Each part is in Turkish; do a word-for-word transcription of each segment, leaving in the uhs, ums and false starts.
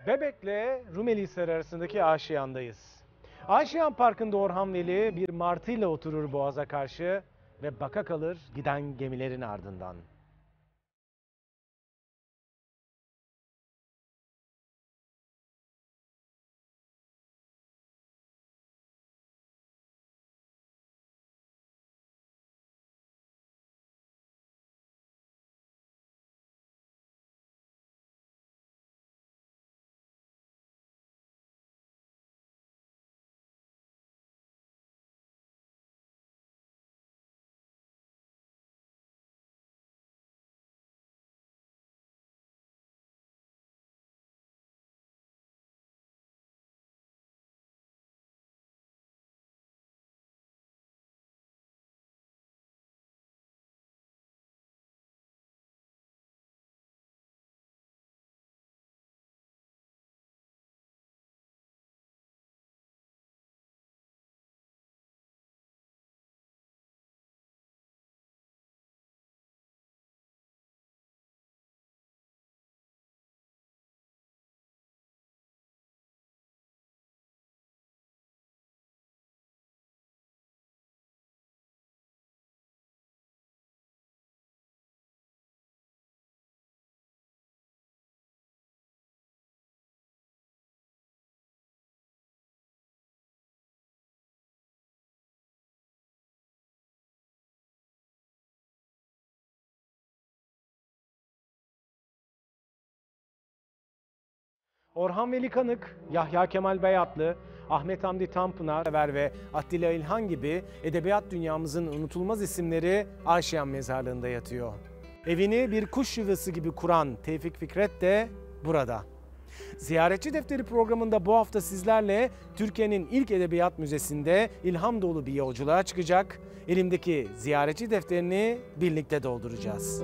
Bebek'le Rumelihisar arasındaki Aşiyan'dayız. Aşiyan Parkı'nda Orhan Veli bir martıyla oturur boğaza karşı ve baka kalır giden gemilerin ardından. Orhan Veli Kanık, Yahya Kemal Beyatlı, Ahmet Hamdi Tanpınar ve Attila İlhan gibi edebiyat dünyamızın unutulmaz isimleri Aşiyan Mezarlığı'nda yatıyor. Evini bir kuş yuvası gibi kuran Tevfik Fikret de burada. Ziyaretçi Defteri programında bu hafta sizlerle Türkiye'nin ilk edebiyat müzesinde ilham dolu bir yolculuğa çıkacak. Elimdeki ziyaretçi defterini birlikte dolduracağız.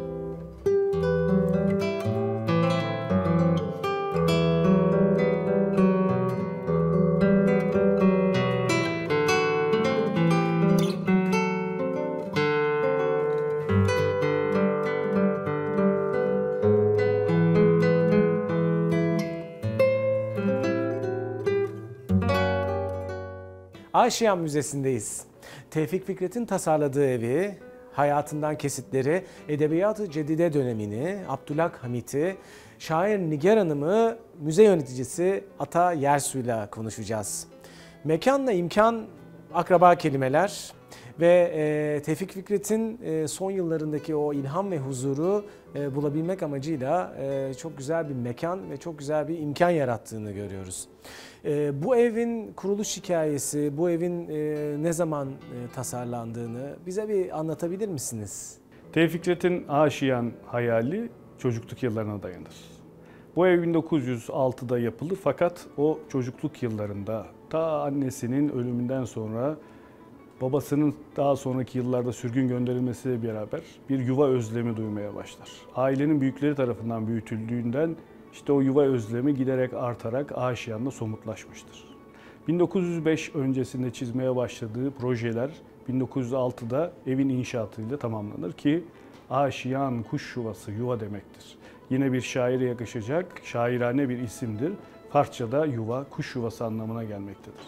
Aşiyan Müzesi'ndeyiz. Tevfik Fikret'in tasarladığı evi, hayatından kesitleri, Edebiyat-ı Cedide dönemini, Abdülhak Hamit'i, şair Nigar Hanım'ı, müze yöneticisi Ata Yersu'yla konuşacağız. Mekanla imkan akraba kelimeler ve e, Tevfik Fikret'in e, son yıllarındaki o ilham ve huzuru e, bulabilmek amacıyla e, çok güzel bir mekan ve çok güzel bir imkan yarattığını görüyoruz. E, bu evin kuruluş hikayesi, bu evin e, ne zaman e, tasarlandığını bize bir anlatabilir misiniz? Tevfik Fikret'in Aşiyan hayali çocukluk yıllarına dayanır. Bu ev bin dokuz yüz altıda yapılır fakat o çocukluk yıllarında ta annesinin ölümünden sonra babasının daha sonraki yıllarda sürgün gönderilmesiyle beraber bir yuva özlemi duymaya başlar. Ailenin büyükleri tarafından büyütüldüğünden işte o yuva özlemi giderek artarak Aşiyan'da somutlaşmıştır. bin dokuz yüz beş öncesinde çizmeye başladığı projeler bin dokuz yüz altıda evin inşaatıyla tamamlanır ki Aşiyan kuş yuvası yuva demektir. Yine bir şaire yakışacak şairane bir isimdir. Farsça'da yuva kuş yuvası anlamına gelmektedir.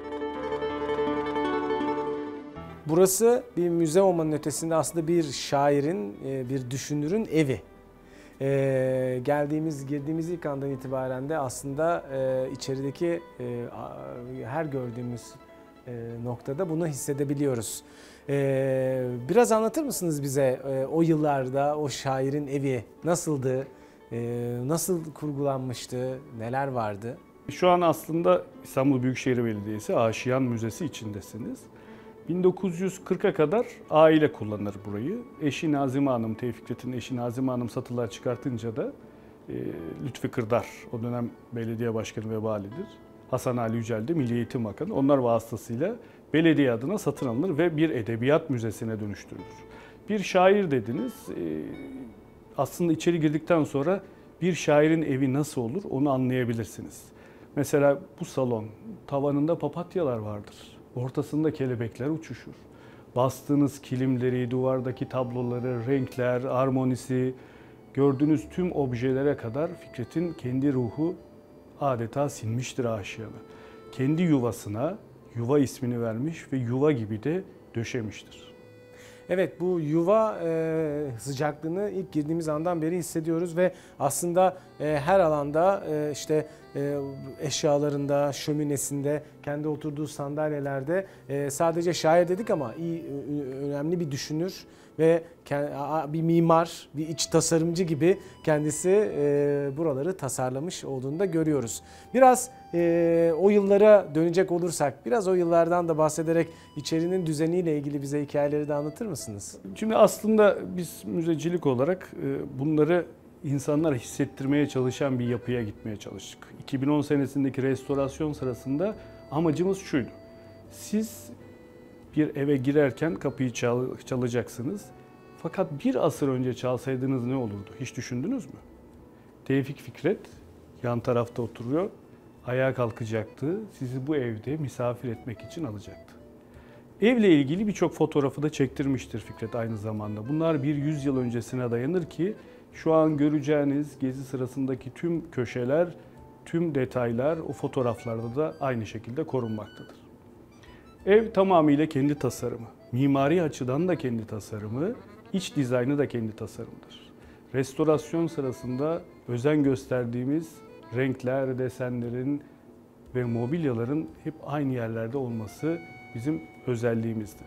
Burası bir müze olmanın ötesinde aslında bir şairin, bir düşünürün evi. Ee, geldiğimiz, girdiğimiz ilk andan itibaren de aslında e, içerideki e, her gördüğümüz e, noktada bunu hissedebiliyoruz. E, biraz anlatır mısınız bize e, o yıllarda o şairin evi nasıldı, e, nasıl kurgulanmıştı, neler vardı? Şu an aslında İstanbul Büyükşehir Belediyesi Aşiyan Müzesi içindesiniz. bin dokuz yüz kırka kadar aile kullanır burayı. Eşi Nazime Hanım, Tevfik Fikret'in eşi Nazime Hanım satılığa çıkartınca da e, Lütfi Kırdar, o dönem belediye başkanı ve validir. Hasan Ali Yücel de Milli Eğitim Bakanı. Onlar vasıtasıyla belediye adına satın alınır ve bir edebiyat müzesine dönüştürülür. Bir şair dediniz. E, aslında içeri girdikten sonra bir şairin evi nasıl olur onu anlayabilirsiniz. Mesela bu salon, tavanında papatyalar vardır. Ortasında kelebekler uçuşur. Bastığınız kilimleri, duvardaki tabloları, renkler, armonisi, gördüğünüz tüm objelere kadar Fikret'in kendi ruhu adeta sinmiştir aşiyanı. Kendi yuvasına yuva ismini vermiş ve yuva gibi de döşemiştir. Evet, bu yuva e, sıcaklığını ilk girdiğimiz andan beri hissediyoruz ve aslında e, her alanda e, işte e, eşyalarında, şöminesinde, kendi oturduğu sandalyelerde e, sadece şair dedik ama iyi, önemli bir düşünür ve bir mimar, bir iç tasarımcı gibi kendisi e, buraları tasarlamış olduğunu da görüyoruz. Biraz e, o yıllara dönecek olursak, biraz o yıllardan da bahsederek içerinin düzeniyle ilgili bize hikayeleri de anlatır mısınız? Şimdi aslında biz müzecilik olarak e, bunları insanlara hissettirmeye çalışan bir yapıya gitmeye çalıştık. iki bin on senesindeki restorasyon sırasında amacımız şuydu. Siz bir eve girerken kapıyı çal, çalacaksınız. Fakat bir asır önce çalsaydınız ne olurdu? Hiç düşündünüz mü? Tevfik Fikret yan tarafta oturuyor. Ayağa kalkacaktı. Sizi bu evde misafir etmek için alacaktı. Evle ilgili birçok fotoğrafı da çektirmiştir Fikret aynı zamanda. Bunlar bir yüz yıl öncesine dayanır ki şu an göreceğiniz gezi sırasındaki tüm köşeler, tüm detaylar o fotoğraflarda da aynı şekilde korunmaktadır. Ev tamamıyla kendi tasarımı, mimari açıdan da kendi tasarımı, iç dizaynı da kendi tasarımıdır. Restorasyon sırasında özen gösterdiğimiz renkler, desenlerin ve mobilyaların hep aynı yerlerde olması bizim özelliğimizdi.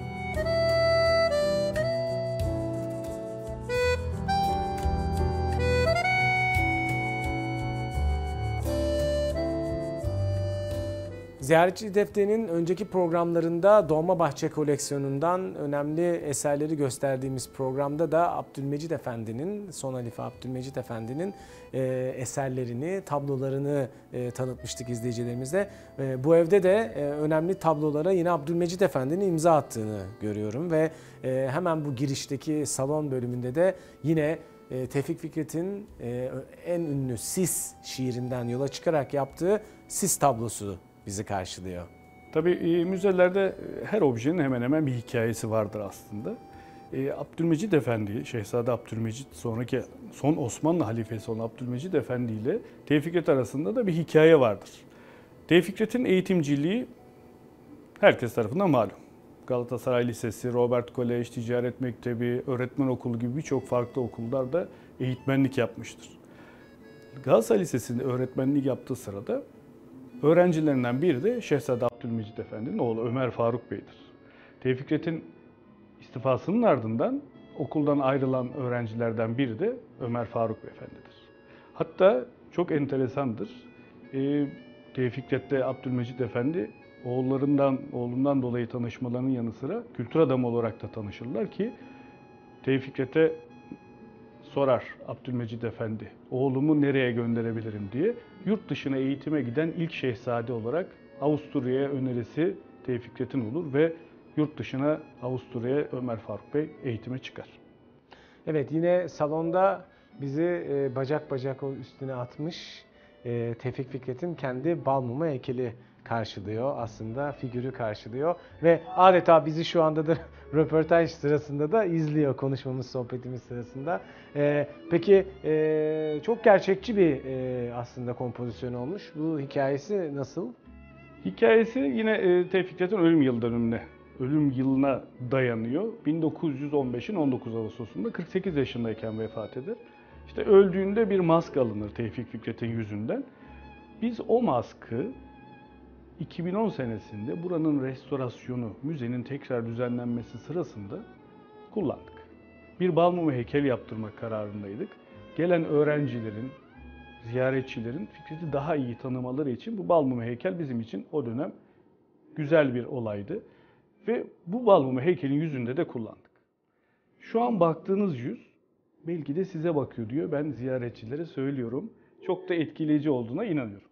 Ziyaretçi Defteri'nin önceki programlarında Dolmabahçe koleksiyonundan önemli eserleri gösterdiğimiz programda da Abdülmecit Efendi'nin, Son Halife Abdülmecit Efendi'nin e, eserlerini, tablolarını e, tanıtmıştık izleyicilerimize. E, bu evde de e, önemli tablolara yine Abdülmecit Efendi'nin imza attığını görüyorum ve e, hemen bu girişteki salon bölümünde de yine e, Tevfik Fikret'in e, en ünlü Sis şiirinden yola çıkarak yaptığı Sis tablosu bizi karşılıyor. Tabii e, müzelerde her objenin hemen hemen bir hikayesi vardır aslında. E, Abdülmecit Efendi, Şehzade Abdülmecit, sonraki son Osmanlı halifesi olan Abdülmecit Efendi ile Tevfik Fikret arasında da bir hikaye vardır. Tevfik Fikret'in eğitimciliği herkes tarafından malum. Galatasaray Lisesi, Robert Kolej, Ticaret Mektebi, Öğretmen Okulu gibi birçok farklı okullarda eğitmenlik yapmıştır. Galatasaray Lisesi'nde öğretmenlik yaptığı sırada öğrencilerinden biri de Şehzade Abdülmecit Efendi'nin oğlu Ömer Faruk Bey'dir. Tevfik Fikret'in istifasının ardından okuldan ayrılan öğrencilerden biri de Ömer Faruk Efendi'dir. Hatta çok enteresandır. E, Tevfik Fikret'le Abdülmecit Efendi oğullarından, oğlundan dolayı tanışmalarının yanı sıra kültür adamı olarak da tanışırlar ki Tevfik Fikret'e sorar Abdülmecit Efendi, oğlumu nereye gönderebilirim diye. Yurt dışına eğitime giden ilk şehzade olarak Avusturya'ya önerisi Tevfik Fikret'in olur ve yurt dışına Avusturya'ya Ömer Faruk Bey eğitime çıkar. Evet, yine salonda bizi e, bacak bacak üstüne atmış e, Tevfik Fikret'in kendi bal mumu heykeli karşılıyor, aslında figürü karşılıyor ve adeta bizi şu anda da röportaj sırasında da izliyor, konuşmamız, sohbetimiz sırasında. Ee, peki e, çok gerçekçi bir e, aslında kompozisyon olmuş. Bu hikayesi nasıl? Hikayesi yine e, Tevfik Fikret'in ölüm yıl dönümüne, ölüm yılına dayanıyor. bin dokuz yüz on beşin on dokuz Ağustos'unda kırk sekiz yaşındayken vefat eder. İşte öldüğünde bir maske alınır Tevfik Fikret'in yüzünden. Biz o maskı iki bin on senesinde buranın restorasyonu, müzenin tekrar düzenlenmesi sırasında kullandık. Bir bal mumu heykel yaptırmak kararındaydık. Gelen öğrencilerin, ziyaretçilerin Fikret'i daha iyi tanımaları için bu bal mumu heykel bizim için o dönem güzel bir olaydı. Ve bu bal mumu heykelin yüzünde de kullandık. Şu an baktığınız yüz belki de size bakıyor diyor. Ben ziyaretçilere söylüyorum. Çok da etkileyici olduğuna inanıyorum.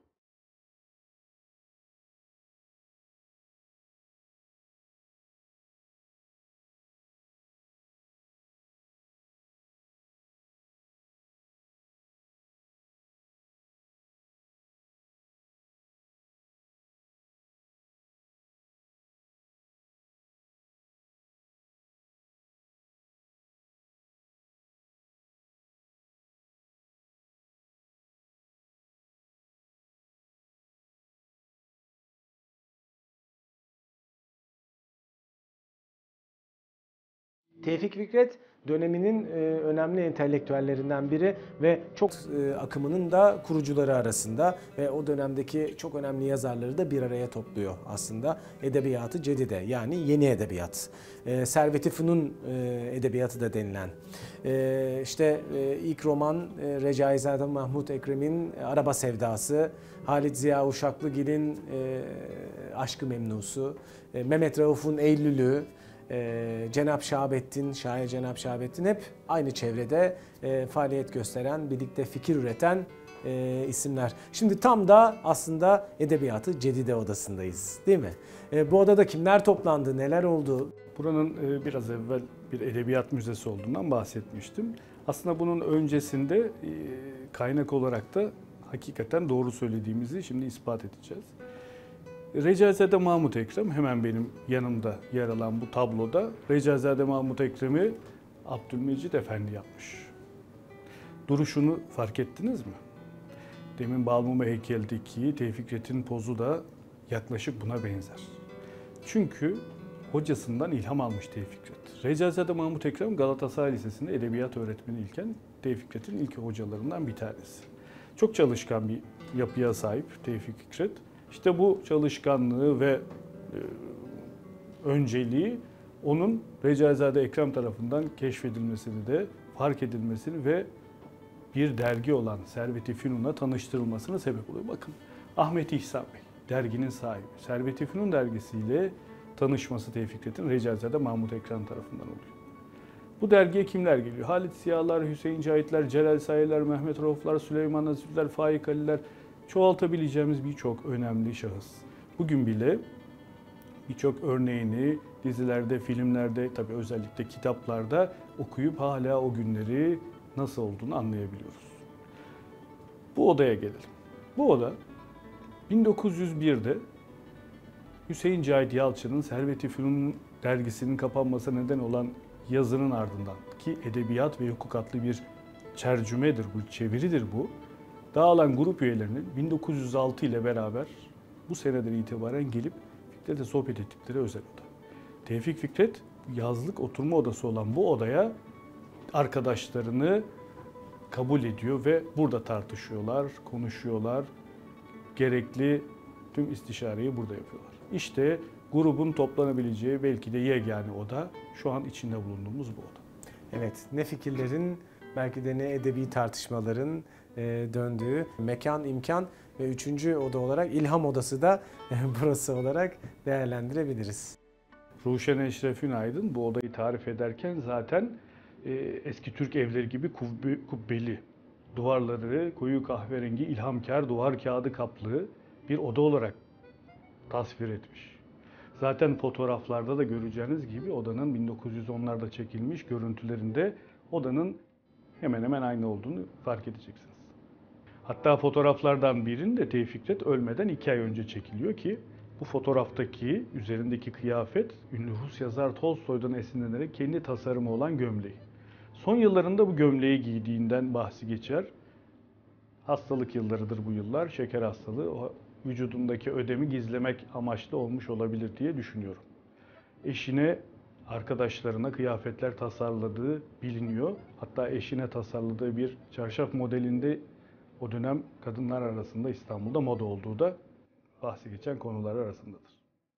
Tevfik Fikret döneminin e, önemli entelektüellerinden biri ve çok e, akımının da kurucuları arasında ve o dönemdeki çok önemli yazarları da bir araya topluyor aslında. Edebiyatı cedide, yani yeni edebiyat. E, Servet-i Fünun e, edebiyatı da denilen. E, işte e, ilk roman e, Recaizade Mahmut Ekrem'in Araba Sevdası, Halit Ziya Uşaklıgil'in e, Aşk-ı Memnusu, e, Mehmet Rauf'un Eylül'ü, Ee, Cenab Şahabettin, şair Cenab Şahabettin hep aynı çevrede e, faaliyet gösteren, birlikte fikir üreten e, isimler. Şimdi tam da aslında Edebiyatı Cedide odasındayız, değil mi? E, bu odada kimler toplandı, neler oldu? Buranın e, biraz evvel bir edebiyat müzesi olduğundan bahsetmiştim. Aslında bunun öncesinde e, kaynak olarak da hakikaten doğru söylediğimizi şimdi ispat edeceğiz. Recaizade Mahmut Ekrem hemen benim yanımda yer alan bu tabloda Recaizade Mahmut Ekrem'i Abdülmecid Efendi yapmış. Duruşunu fark ettiniz mi? Demin Balmumu heykeldeki Tevfik Fikret'in pozu da yaklaşık buna benzer. Çünkü hocasından ilham almış Tevfik Fikret. Recaizade Mahmut Ekrem Galatasaray Lisesi'nde edebiyat öğretmeni iken Tevfik Fikret'in ilk hocalarından bir tanesi. Çok çalışkan bir yapıya sahip Tevfik Fikret. İşte bu çalışkanlığı ve e, önceliği onun Recaizade Ekrem tarafından keşfedilmesini de fark edilmesini ve bir dergi olan Servet-i Fünun'la tanıştırılmasına sebep oluyor. Bakın Ahmet İhsan Bey, derginin sahibi. Servet-i Fünun dergisiyle tanışması Tevfik Fikret'in Recaizade Mahmut Ekrem tarafından oluyor. Bu dergiye kimler geliyor? Halit Ziya'lar, Hüseyin Cahitler, Celal Sayer'ler, Mehmet Rauf'lar, Süleyman Nazif'ler, Faik Ali'ler, çoğaltabileceğimiz birçok önemli şahıs. Bugün bile birçok örneğini dizilerde, filmlerde, tabii özellikle kitaplarda okuyup hala o günleri nasıl olduğunu anlayabiliyoruz. Bu odaya gelelim. Bu oda bin dokuz yüz birde Hüseyin Cahit Yalçın'ın Servet-i Fünun dergisinin kapanmasına neden olan yazının ardından ki Edebiyat ve Hukuk adlı bir tercümedir bu, çeviridir bu. Dağılan grup üyelerinin bin dokuz yüz altı ile beraber bu seneden itibaren gelip Fikret'e sohbet ettikleri özel oda. Tevfik Fikret yazlık oturma odası olan bu odaya arkadaşlarını kabul ediyor ve burada tartışıyorlar, konuşuyorlar. Gerekli tüm istişareyi burada yapıyorlar. İşte grubun toplanabileceği belki de yegane oda şu an içinde bulunduğumuz bu oda. Evet, ne fikirlerin, belki de ne edebi tartışmaların döndüğü mekan, imkan ve üçüncü oda olarak ilham odası da burası olarak değerlendirebiliriz. Ruşen Eşref Ünaydın bu odayı tarif ederken zaten eski Türk evleri gibi kubbeli, duvarları koyu kahverengi ilhamkar duvar kağıdı kaplı bir oda olarak tasvir etmiş. Zaten fotoğraflarda da göreceğiniz gibi odanın bin dokuz yüz onlarda çekilmiş görüntülerinde odanın hemen hemen aynı olduğunu fark edeceksiniz. Hatta fotoğraflardan birinde Tevfik Fikret ölmeden iki ay önce çekiliyor ki bu fotoğraftaki üzerindeki kıyafet ünlü Rus yazar Tolstoy'dan esinlenerek kendi tasarımı olan gömleği. Son yıllarında bu gömleği giydiğinden bahsi geçer. Hastalık yıllarıdır bu yıllar. Şeker hastalığı o vücudundaki ödemi gizlemek amaçlı olmuş olabilir diye düşünüyorum. Eşine, arkadaşlarına kıyafetler tasarladığı biliniyor. Hatta eşine tasarladığı bir çarşaf modelinde o dönem kadınlar arasında İstanbul'da moda olduğu da bahsi geçen konular arasındadır.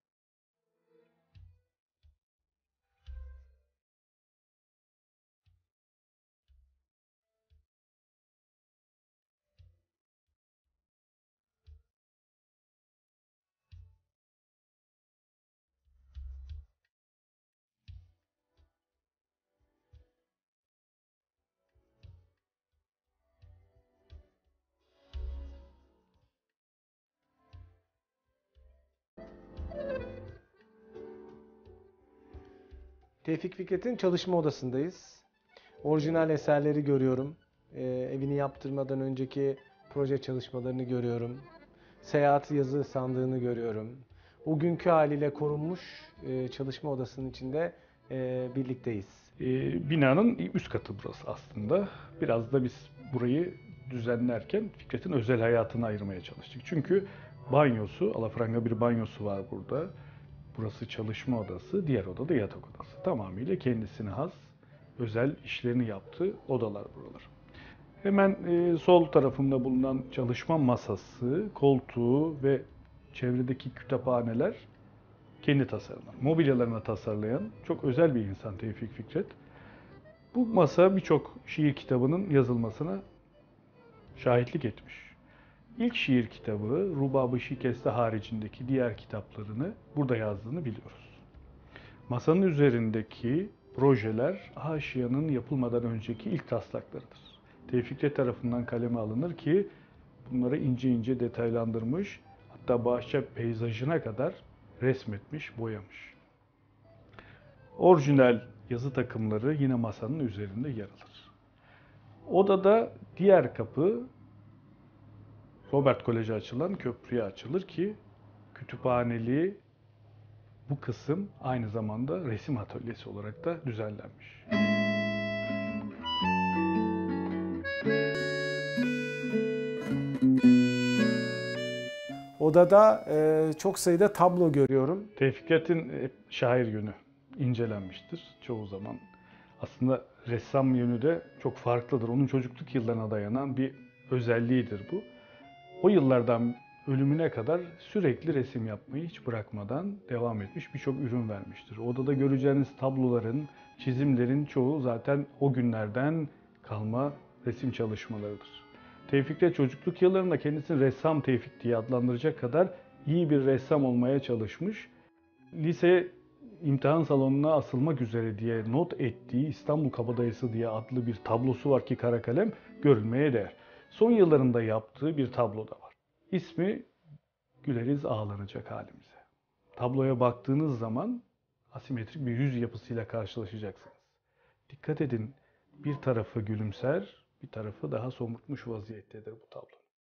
Tevfik Fikret'in çalışma odasındayız. Orijinal eserleri görüyorum. Ee, evini yaptırmadan önceki proje çalışmalarını görüyorum. Seyahat yazı sandığını görüyorum. Bugünkü haliyle korunmuş e, çalışma odasının içinde e, birlikteyiz. E, binanın üst katı burası aslında. Biraz da biz burayı düzenlerken Fikret'in özel hayatını ayırmaya çalıştık. Çünkü banyosu, alafranga bir banyosu var burada. Burası çalışma odası, diğer oda da yatak odası. Tamamıyla kendisine has, özel işlerini yaptığı odalar buralar. Hemen e, sol tarafımda bulunan çalışma masası, koltuğu ve çevredeki kütüphaneler kendi tasarımı. Mobilyalarını tasarlayan çok özel bir insan Tevfik Fikret. Bu masa birçok şiir kitabının yazılmasına şahitlik etmiş. İlk şiir kitabı Rubab-ı Şikeste haricindeki diğer kitaplarını burada yazdığını biliyoruz. Masanın üzerindeki projeler Haşiyanın yapılmadan önceki ilk taslaklarıdır. Tevfik Fikret tarafından kaleme alınır ki bunları ince ince detaylandırmış, hatta bahçe peyzajına kadar resmetmiş, boyamış. Orijinal yazı takımları yine masanın üzerinde yer alır. Odada diğer kapı Robert Kolej'e açılan köprüye açılır ki kütüphaneliği bu kısım aynı zamanda resim atölyesi olarak da düzenlenmiş. Odada e, çok sayıda tablo görüyorum. Tevfik Fikret'in şair yönü incelenmiştir çoğu zaman. Aslında ressam yönü de çok farklıdır. Onun çocukluk yıllarına dayanan bir özelliğidir bu. O yıllardan ölümüne kadar sürekli resim yapmayı hiç bırakmadan devam etmiş, birçok ürün vermiştir. Odada göreceğiniz tabloların, çizimlerin çoğu zaten o günlerden kalma resim çalışmalarıdır. Tevfik Fikret çocukluk yıllarında kendisini ressam Tevfik diye adlandıracak kadar iyi bir ressam olmaya çalışmış. Lise imtihan salonuna asılmak üzere diye not ettiği İstanbul Kabadayısı diye adlı bir tablosu var ki kara kalem görülmeye değer. Son yıllarında yaptığı bir tablo da var. İsmi Güleriz Ağlanacak Halimize. Tabloya baktığınız zaman asimetrik bir yüz yapısıyla karşılaşacaksınız. Dikkat edin, bir tarafı gülümser, bir tarafı daha somurtmuş vaziyettedir bu tablo.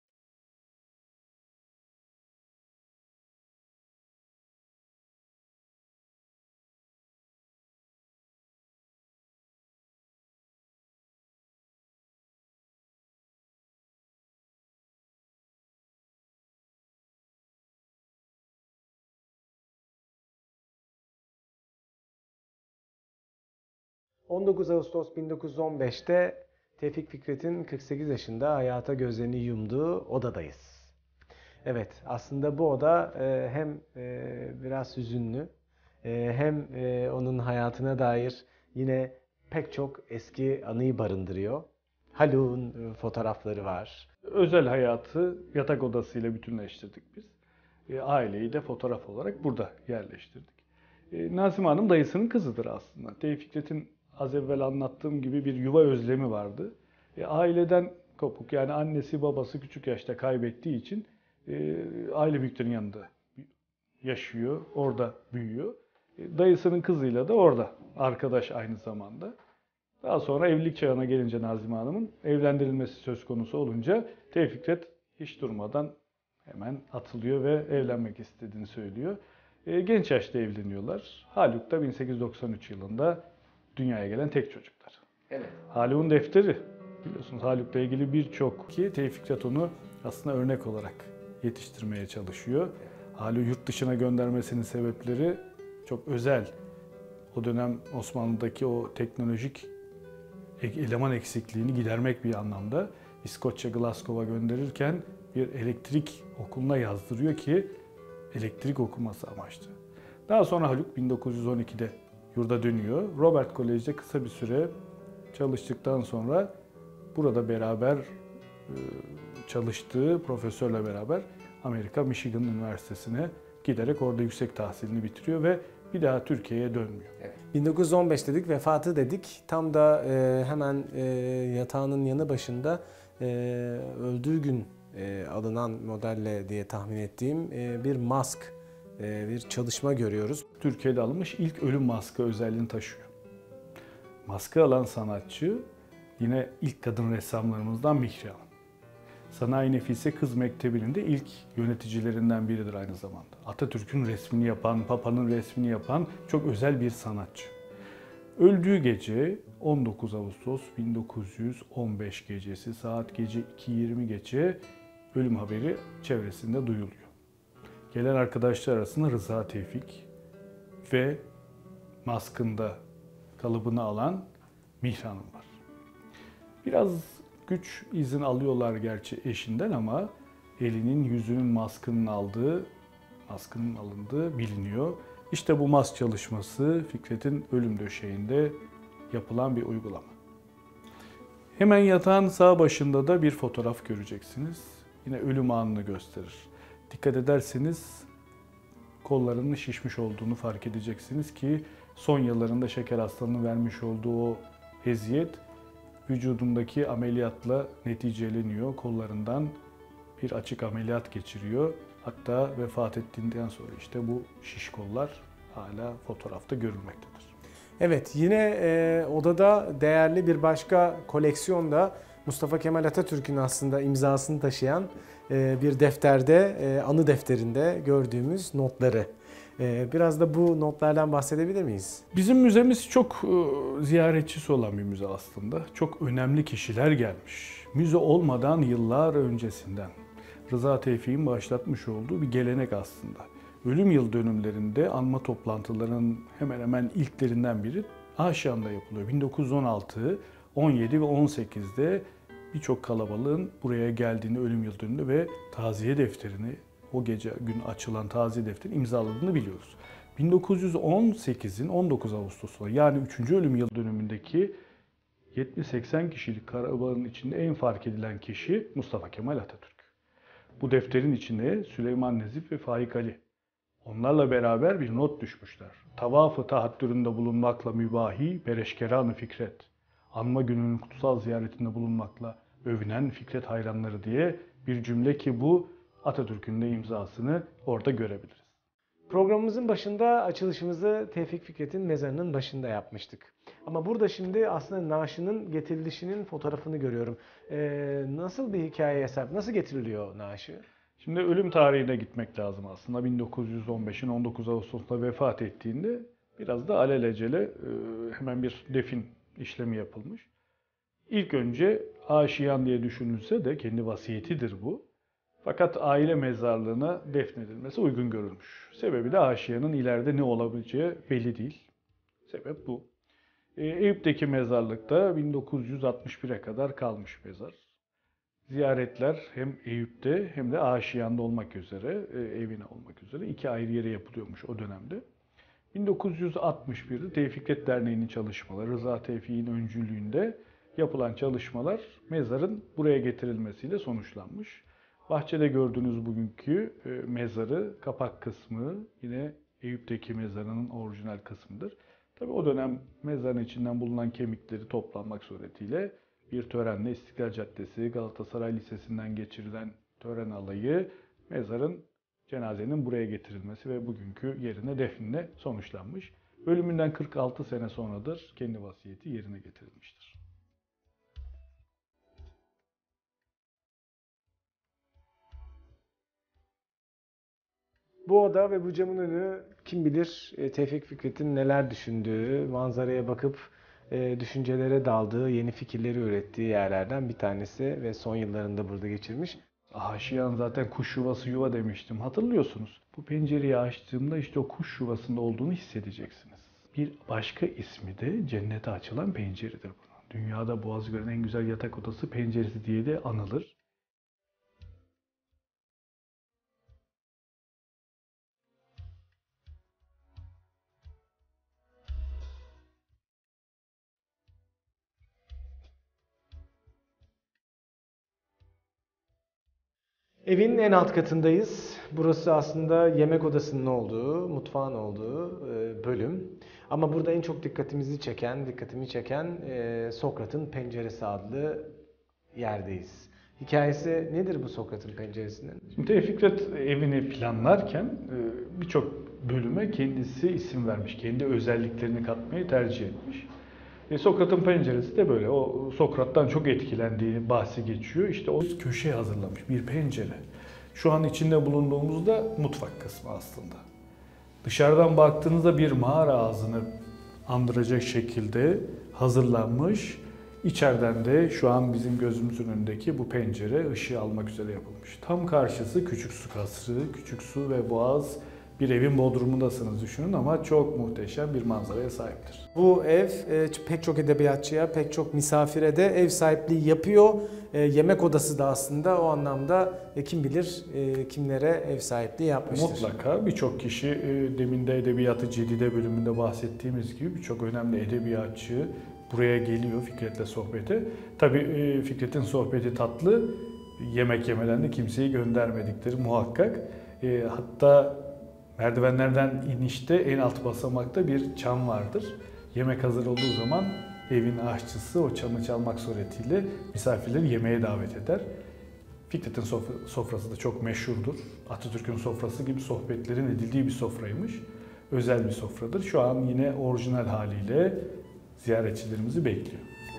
on dokuz Ağustos bin dokuz yüz on beşte Tevfik Fikret'in kırk sekiz yaşında hayata gözlerini yumduğu odadayız. Evet, aslında bu oda e, hem e, biraz hüzünlü, e, hem e, onun hayatına dair yine pek çok eski anıyı barındırıyor. Haluk'un e, fotoğrafları var. Özel hayatı yatak odasıyla bütünleştirdik biz. E, aileyi de fotoğraf olarak burada yerleştirdik. E, Nazime Hanım dayısının kızıdır aslında. Tevfik Fikret'in az evvel anlattığım gibi bir yuva özlemi vardı. E, aileden kopuk, yani annesi babası küçük yaşta kaybettiği için e, aile büyüklerinin yanında yaşıyor, orada büyüyor. E, dayısının kızıyla da orada arkadaş aynı zamanda. Daha sonra evlilik çağına gelince Nazime Hanım'ın evlendirilmesi söz konusu olunca Tevfik Fikret hiç durmadan hemen atılıyor ve evlenmek istediğini söylüyor. E, genç yaşta evleniyorlar. Haluk da bin sekiz yüz doksan üç yılında dünyaya gelen tek çocuklar. Evet. Haluk'un defteri, biliyorsunuz Haluk'la ilgili birçok ki Tevfik Fikret onu aslında örnek olarak yetiştirmeye çalışıyor. Haluk'u yurt dışına göndermesinin sebepleri çok özel. O dönem Osmanlı'daki o teknolojik eleman eksikliğini gidermek bir anlamda. İskoçya Glasgow'a gönderirken bir elektrik okuluna yazdırıyor ki elektrik okuması amaçlı. Daha sonra Haluk bin dokuz yüz on ikide yurda dönüyor. Robert Kolej'de kısa bir süre çalıştıktan sonra burada beraber çalıştığı profesörle beraber Amerika Michigan Üniversitesi'ne giderek orada yüksek tahsilini bitiriyor ve bir daha Türkiye'ye dönmüyor. Evet. bin dokuz yüz on beş dedik, vefatı dedik. Tam da e, hemen e, yatağının yanı başında e, öldüğü gün e, alınan modelle diye tahmin ettiğim e, bir mask, e, bir çalışma görüyoruz. Türkiye'de alınmış ilk ölüm maskı özelliğini taşıyor. Maskı alan sanatçı yine ilk kadın ressamlarımızdan Mihri Hanım. Sanayi Nefise Kız Mektebi'nin de ilk yöneticilerinden biridir aynı zamanda. Atatürk'ün resmini yapan, Papa'nın resmini yapan çok özel bir sanatçı. Öldüğü gece on dokuz Ağustos bin dokuz yüz on beş gecesi saat gece iki yirmi geçe ölüm haberi çevresinde duyuluyor. Gelen arkadaşlar arasında Rıza Tevfik, ve maskında kalıbını alan Mihran'ım var. Biraz güç izin alıyorlar gerçi eşinden ama elinin yüzünün maskının aldığı, maskının alındığı biliniyor. İşte bu mask çalışması Fikret'in ölüm döşeğinde yapılan bir uygulama. Hemen yatağın sağ başında da bir fotoğraf göreceksiniz. Yine ölüm anını gösterir. Dikkat ederseniz kollarının şişmiş olduğunu fark edeceksiniz ki son yıllarında şeker hastalığının vermiş olduğu o eziyet vücudundaki ameliyatla neticeleniyor. Kollarından bir açık ameliyat geçiriyor. Hatta vefat ettiğinden sonra işte bu şiş kollar hala fotoğrafta görülmektedir. Evet, yine e, odada değerli bir başka koleksiyon da Mustafa Kemal Atatürk'ün aslında imzasını taşıyan e, bir defterde, e, anı defterinde gördüğümüz notları. E, biraz da bu notlardan bahsedebilir miyiz? Bizim müzemiz çok e, ziyaretçisi olan bir müze aslında. Çok önemli kişiler gelmiş. Müze olmadan yıllar öncesinden Rıza Tevfik'in başlatmış olduğu bir gelenek aslında. Ölüm yıl dönümlerinde anma toplantılarının hemen hemen ilklerinden biri Aşiyan'da yapılıyor. bin dokuz yüz on altı, on yedi ve on sekizde birçok kalabalığın buraya geldiğini ölüm yıl dönümünde ve taziye defterini, o gece gün açılan taziye defterini imzaladığını biliyoruz. bin dokuz yüz on sekizin on dokuz Ağustos'ta yani üçüncü ölüm yıl dönümündeki yetmiş seksen kişilik kalabalığın içinde en fark edilen kişi Mustafa Kemal Atatürk. Bu defterin içine Süleyman Nezif ve Faik Ali, onlarla beraber bir not düşmüşler. Tavaf-ı tahattüründe bulunmakla mübahi bereşkeran-ı Fikret. Anma gününün kutsal ziyaretinde bulunmakla övünen Fikret hayranları diye bir cümle ki bu Atatürk'ün de imzasını orada görebiliriz. Programımızın başında açılışımızı Tevfik Fikret'in mezarının başında yapmıştık. Ama burada şimdi aslında naaşının getirilişinin fotoğrafını görüyorum. Ee, nasıl bir hikayeye sahip? Nasıl getiriliyor naaşı? Şimdi ölüm tarihine gitmek lazım aslında. bin dokuz yüz on beşin on dokuz Ağustos'ta vefat ettiğinde biraz da alelacele hemen bir defin işlemi yapılmış. İlk önce Aşiyan diye düşünülse de kendi vasiyetidir bu. Fakat aile mezarlığına defnedilmesi uygun görülmüş. Sebebi de Aşiyan'ın ileride ne olabileceği belli değil. Sebep bu. Eyüp'teki mezarlıkta bin dokuz yüz altmış bire kadar kalmış mezar. Ziyaretler hem Eyüp'te hem de Aşiyan'da olmak üzere, evine olmak üzere iki ayrı yere yapılıyormuş o dönemde. bin dokuz yüz altmış birde Tevfikret Derneği'nin çalışmaları, Rıza Tevfik'in öncülüğünde yapılan çalışmalar mezarın buraya getirilmesiyle sonuçlanmış. Bahçede gördüğünüz bugünkü mezarı, kapak kısmı yine Eyüp'teki mezarının orijinal kısmıdır. Tabii o dönem mezarın içinden bulunan kemikleri toplanmak suretiyle bir törenle İstiklal Caddesi, Galatasaray Lisesi'nden geçirilen tören alayı mezarın, cenazenin buraya getirilmesi ve bugünkü yerine defninle sonuçlanmış. Ölümünden kırk altı sene sonradır kendi vasiyeti yerine getirilmiştir. Bu oda ve bu camın önü kim bilir Tevfik Fikret'in neler düşündüğü, manzaraya bakıp e, düşüncelere daldığı, yeni fikirleri ürettiği yerlerden bir tanesi ve son yıllarında burada geçirmiş. Aşiyan zaten kuş yuvası yuva demiştim. Hatırlıyorsunuz. Bu pencereyi açtığımda işte o kuş yuvasında olduğunu hissedeceksiniz. Bir başka ismi de cennete açılan penceredir bunun. Dünyada boğazı gören en güzel yatak odası penceresi diye de anılır. Evin en alt katındayız. Burası aslında yemek odasının olduğu, mutfağın olduğu bölüm. Ama burada en çok dikkatimizi çeken, dikkatimi çeken Sokrat'ın Penceresi adlı yerdeyiz. Hikayesi nedir bu Sokrat'ın Penceresi'nin? Şimdi Tevfik Fikret evini planlarken birçok bölüme kendisi isim vermiş. Kendi özelliklerini katmayı tercih etmiş. E, Sokrat'ın penceresi de böyle. O Sokrat'tan çok etkilendiği bahsi geçiyor. İşte o köşeye hazırlamış bir pencere. Şu an içinde bulunduğumuzda mutfak kısmı aslında. Dışarıdan baktığınızda bir mağara ağzını andıracak şekilde hazırlanmış. İçeriden de şu an bizim gözümüzün önündeki bu pencere ışığı almak üzere yapılmış. Tam karşısı Küçük Su Kasrı, Küçük Su ve Boğaz bir evin bodrumundasınız düşünün ama çok muhteşem bir manzaraya sahiptir. Bu ev e, pek çok edebiyatçıya, pek çok misafire de ev sahipliği yapıyor. E, yemek odası da aslında o anlamda e, kim bilir e, kimlere ev sahipliği yapmıştır. Mutlaka birçok kişi e, demin de Edebiyat-ı Cedide bölümünde bahsettiğimiz gibi birçok önemli edebiyatçı buraya geliyor Fikret'le sohbete. Tabii e, Fikret'in sohbeti tatlı, yemek yemeden de kimseyi göndermedikleri muhakkak. E, hatta merdivenlerden inişte en alt basamakta bir çan vardır. Yemek hazır olduğu zaman evin aşçısı o çanı çalmak suretiyle misafirleri yemeğe davet eder. Fikret'in sofrası da çok meşhurdur. Atatürk'ün sofrası gibi sohbetlerin edildiği bir sofraymış. Özel bir sofradır. Şu an yine orijinal haliyle ziyaretçilerimizi bekliyor.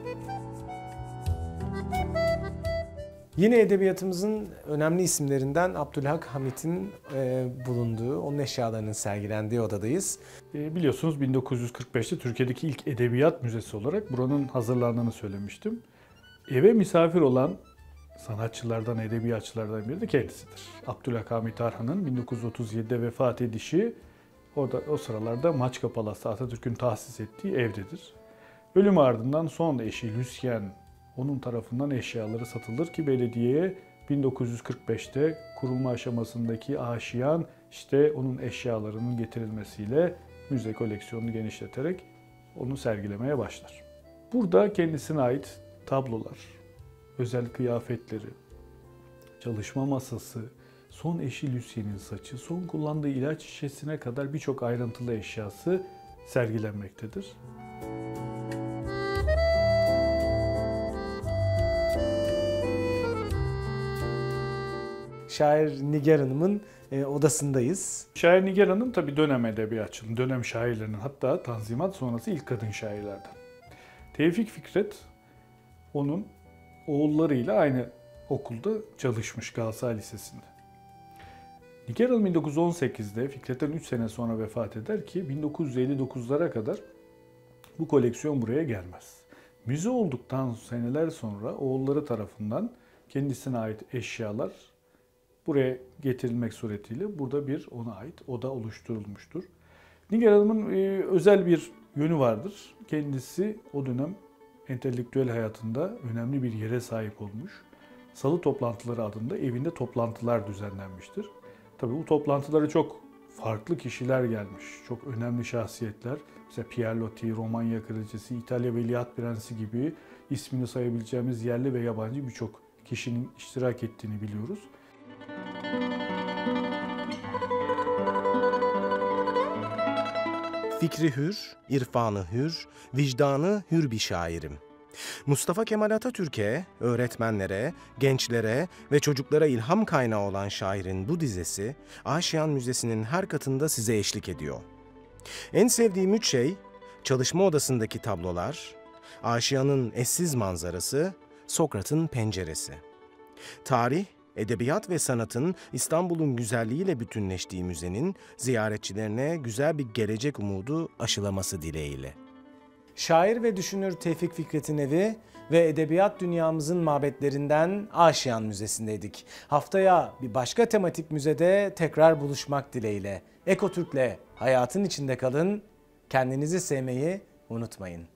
Yine edebiyatımızın önemli isimlerinden Abdülhak Hamit'in e, bulunduğu, onun eşyalarının sergilendiği odadayız. E, biliyorsunuz bin dokuz yüz kırk beşte Türkiye'deki ilk edebiyat müzesi olarak buranın hazırlandığını söylemiştim. Eve misafir olan sanatçılardan, edebiyatçılardan biri de kendisidir. Abdülhak Hamit Arhan'ın bin dokuz yüz otuz yedide vefat edişi orada o sıralarda Maçka Palas'ta Atatürk'ün tahsis ettiği evdedir. Ölüm ardından son eşi Lucien onun tarafından eşyaları satılır ki belediyeye bin dokuz yüz kırk beşte kurulma aşamasındaki aşiyan işte onun eşyalarının getirilmesiyle müze koleksiyonunu genişleterek onu sergilemeye başlar. Burada kendisine ait tablolar, özel kıyafetleri, çalışma masası, son eşi Lucien'in saçı, son kullandığı ilaç şişesine kadar birçok ayrıntılı eşyası sergilenmektedir. Şair Nigar Hanım'ın e, odasındayız. Şair Nigar Hanım tabii dönem edebiyatçının, dönem şairlerinin hatta Tanzimat sonrası ilk kadın şairlerden. Tevfik Fikret onun oğullarıyla aynı okulda çalışmış Galatasaray Lisesi'nde. Nigar Hanım bin dokuz yüz on sekizde Fikret'ten üç sene sonra vefat eder ki bin dokuz yüz elli dokuzlara kadar bu koleksiyon buraya gelmez. Müze olduktan seneler sonra oğulları tarafından kendisine ait eşyalar buraya getirilmek suretiyle burada bir ona ait oda oluşturulmuştur. Nigar Hanım'ın e, özel bir yönü vardır. Kendisi o dönem entelektüel hayatında önemli bir yere sahip olmuş. Salı toplantıları adında evinde toplantılar düzenlenmiştir. Tabii bu toplantılara çok farklı kişiler gelmiş. Çok önemli şahsiyetler. Mesela Pierre Loti, Romanya Kraliçesi, İtalya Veliaht Prensi gibi ismini sayabileceğimiz yerli ve yabancı birçok kişinin iştirak ettiğini biliyoruz. Fikri hür, irfanı hür, vicdanı hür bir şairim. Mustafa Kemal Atatürk'e, öğretmenlere, gençlere ve çocuklara ilham kaynağı olan şairin bu dizesi, Aşiyan Müzesi'nin her katında size eşlik ediyor. En sevdiğim üç şey, çalışma odasındaki tablolar, Aşiyan'ın eşsiz manzarası, Sokrat'ın penceresi. Tarih, edebiyat ve sanatın İstanbul'un güzelliğiyle bütünleştiği müzenin ziyaretçilerine güzel bir gelecek umudu aşılaması dileğiyle. Şair ve düşünür Tevfik Fikret'in evi ve edebiyat dünyamızın mabetlerinden Aşiyan Müzesi'ndeydik. Haftaya bir başka tematik müzede tekrar buluşmak dileğiyle. Ekotürk'le hayatın içinde kalın, kendinizi sevmeyi unutmayın.